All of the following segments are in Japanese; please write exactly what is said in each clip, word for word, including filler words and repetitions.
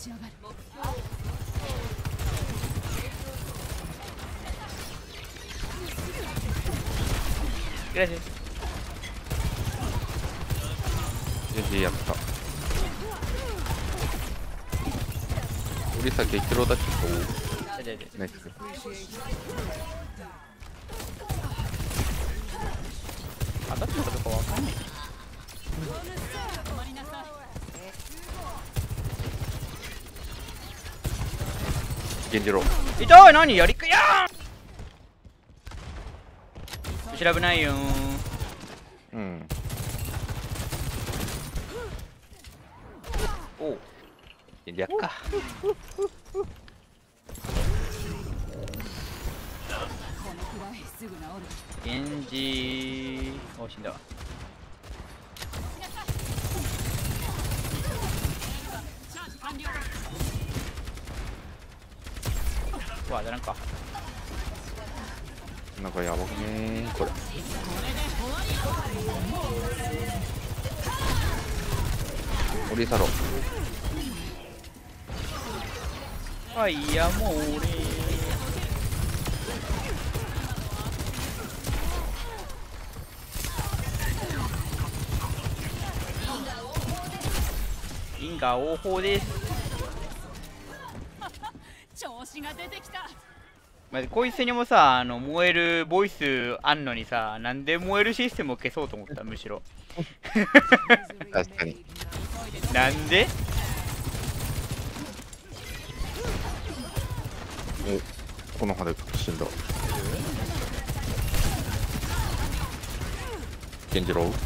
Gracias. ジェジやった。オリサ激ロだけどナイス。 当たってるかどうかわかんない。 ゲンジロー痛い。何やりくやーん。調べないよー。 うん。 おうゲンジやっか。 ゲンジー。お死んだわ。うわ、当たらんか。 なんかやばくねーこれ。オリサロあ、いやもう俺因果応報です。 調子が出てきた。 まずこいつにもさ、あの燃えるボイスあんのにさ、なんで燃えるシステムを消そうと思った？むしろ確かに。 なんで？ お、この葉で死んだ。ゲンジロー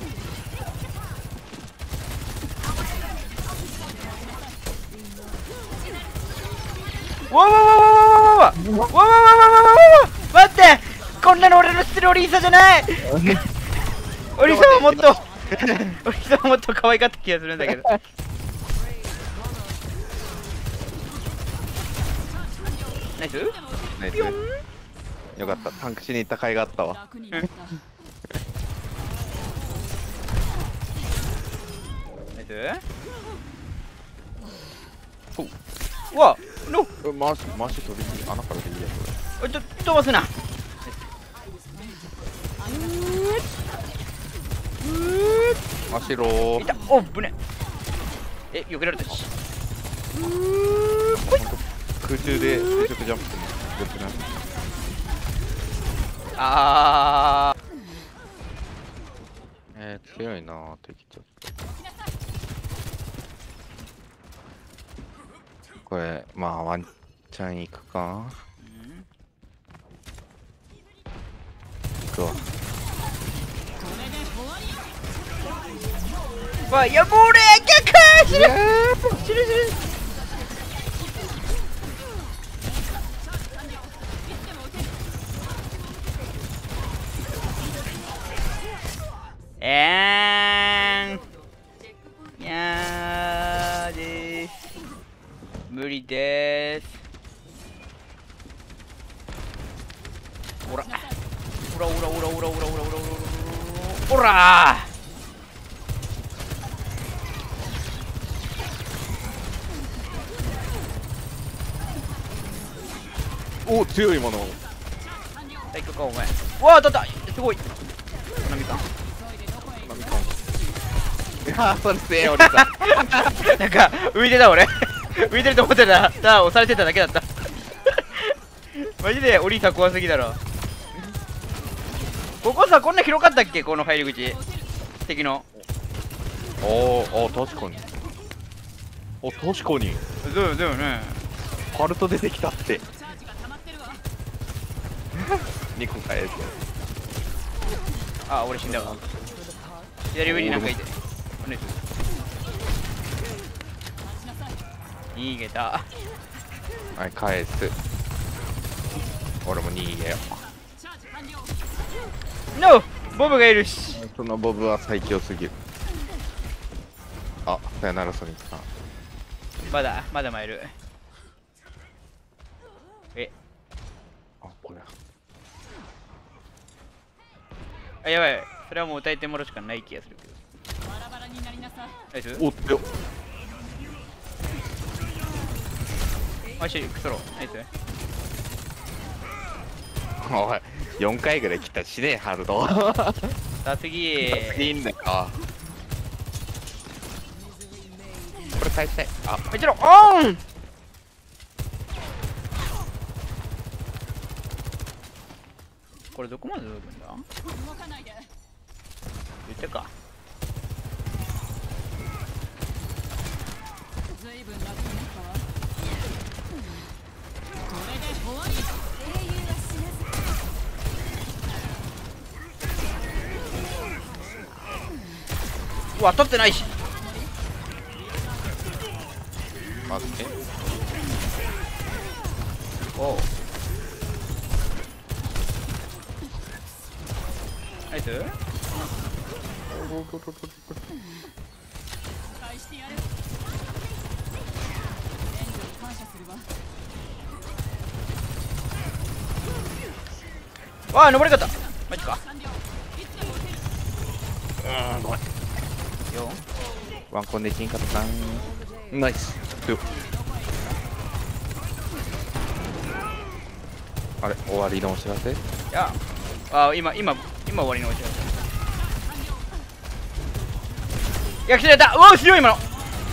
わわわわわわわわわわわわわわ待って、こんなの俺の知ってるオリーサじゃない。オリーサはもっとオリーサはもっと可愛かった気がするんだけど。ナイスナイス。よかった。タンクしに行った甲斐があったわ。 ナイス。うわの回し回し飛び穴からでいいやおいと飛ばすな。 足ろーいた。おぶねえ避けられたし。 空中で垂直ジャンプするのよくない？ あーえー、強いなー敵ちょっと。これまあワンチャンいくか。いくわ。 わやぼれ逆死ぬ死ぬ死ぬ。えーんいやーでーす。無理でーす。おらおらおらおらおらおらおらおらおらおらおらー。 お強いもの。 大丈夫かお前。うわあ当たったすごい。花見か何かいやーそれせえ俺さなんか浮いてた俺浮いてると思ってた。ただ押されてただけだったマジでオリーサ怖すぎだろ。ここさこんな広かったっけこの入り口敵の。 おーおー確かに。お確かにそうだよね。 ハルト出てきたってにこ返す。 あ俺死んだわ。左上になんかいて逃げた。 はい返す。俺も逃げよ。 ノーボブがいるし。 そのボブは最強すぎる。あさよならソニックさん。 まだまだ参る。えあこれあやばい。それはもう歌えてもらうしかない気がするけど。ナイス。 おっよマシクソロナイス。 おいよんかいぐらい来たしねハルト。 さあ次いいんだよ。これ返したい。あもちろんオン。これどこまで届くんだ。 動かないで。 言ってか。 ずいぶん楽になったわ。これで終わり。英雄は死なず。 うわ取ってないし。 待って。 おうナイス。 返してやる。援助に感謝するわ。 わあ登り方マジか。 完了。いつでも撃てる。 うんごめん。 よワンコンできんかったな。ナイス。ふあれ終わりのお知らせ。 いやあ今今今終わりのお知らせ。いや来てれた。うわ強い今の。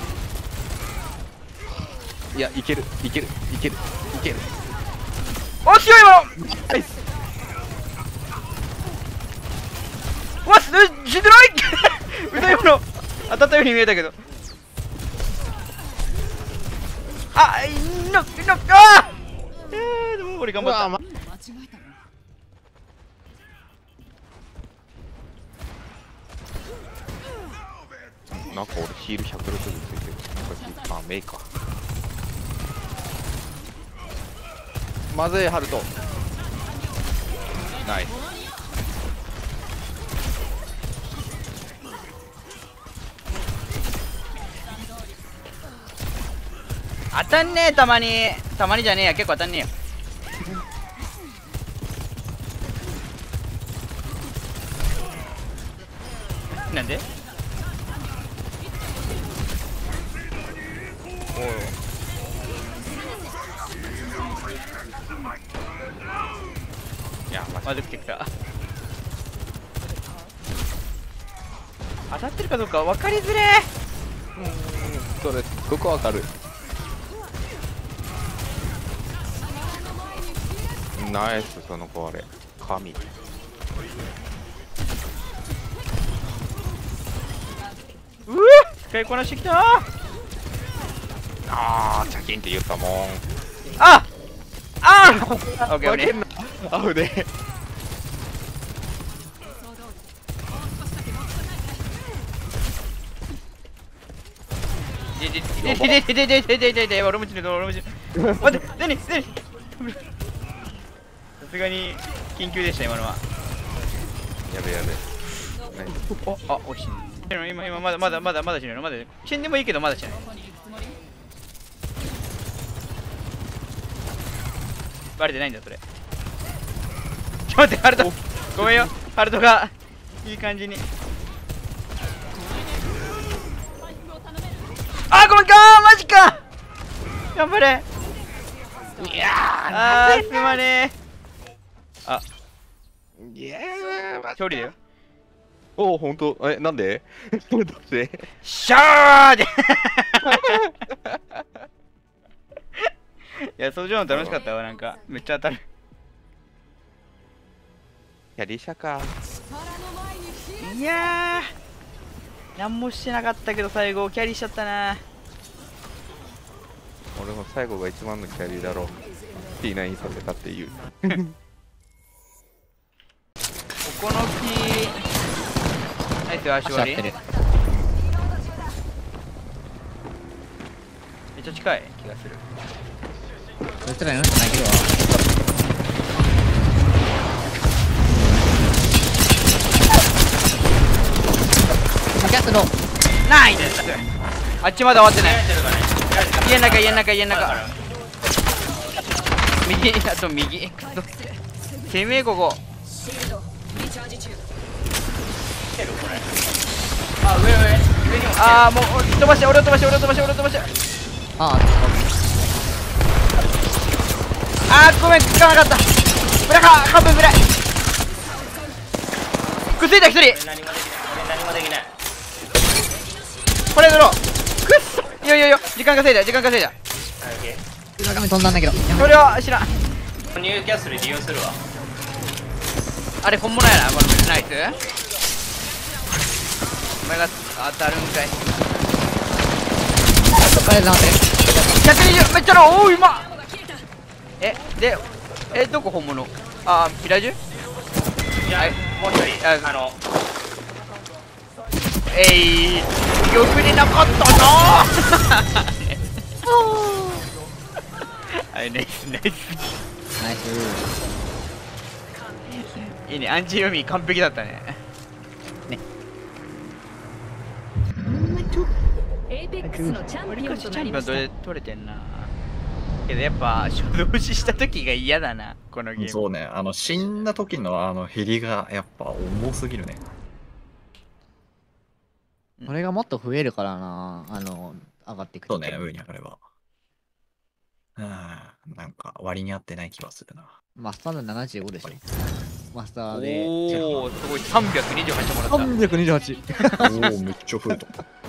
いやいけるいけるいけるいける。 お強い今の。 ナイス。 うわす死んでない。嘘今の当たったように見えたけど。あいののあえーでも俺頑張った。 間違えたの。 なんか俺ヒールひゃくろくじゅうついてる。あメイか。まずいハルト。ナイス。 当たんねえたまに。たまにじゃねえや結構当たんねえよ。なんでおいいやマジまずくてきた。当たってるかどうか分かりづれそれここわかる。ナイスその子あれ神。 うわ使いこなしてきた。 あーチャキンって言ったもん。 ああオッケーオッケー。 アウででででででででででで俺も死ぬ俺も死ぬ。待って何何さすがに緊急でした今のは。 やべやべ。 おあおいしい。今今まだまだまだまだ死ぬのまだ死んでもいいけどまだ死ぬ。 どこに行くつもり？ バレてないんだそれ。ちょっと待ってハルトごめんよハルトがいい感じに。あごめんかマジか頑張れ。 いやあーすまねー。あーいやー勝利だよ。 おおほんとえなんでどうしてシャーでいやそうじゃん楽しかったわなんかめっちゃ当たる。 キャリーシャか。 いやー何もしてなかったけど最後キャリーしちゃったな。 俺も最後が一番のキャリーだろう。ティーナインさせたっていうおこのきナイス足割りめっちゃ近い気がする。 そしたらよし投げるわ。キャスのナイス。あっちまだ終わってない。家の中家の中家の中右あと右クソてめえここ。あ上上上にもああもう飛ばして俺を飛ばして俺を飛ばして俺を飛ばして。 あああーごめん、使わなかった。ブラか半分ぐらいくっついた一人。 俺何もできない俺何もできない。 これドローくっそ。いやいやいや、時間稼いだ時間稼いだ。 はいオッケ裏紙飛んだんだけど。やめそれは知らん。 ーニューキャッスル利用するわ。 あれ本物やな、このナイス。お前が当たるんかい。 あれだって。 ひゃくにじゅうめっちゃロー。おーうまっ。えでえどこ本物。あーミラージュ。 いや、 はいもう一人ああのえいよくになかったなあれナイスナイスナイス。 いいね、アンチ読み完璧だったね。 エイペックスのチャン俺こピオンとそチャンピオンなりました。 取れ取れてんな。けどやっぱ初動しした時が嫌だな、このゲーム。 そうね、あの死んだ時のあのヘリがやっぱ重すぎるね。 これがもっと増えるからな。あの、上がっていくと。 そうね、上に上がれば。うん、なんか割に合ってない気はするな。 マスターのななじゅうごでしょ。マスターで。 おお、すごいさんびゃくにじゅうはちもらった。 さんびゃくにじゅうはち。 おお、めっちゃ増えた。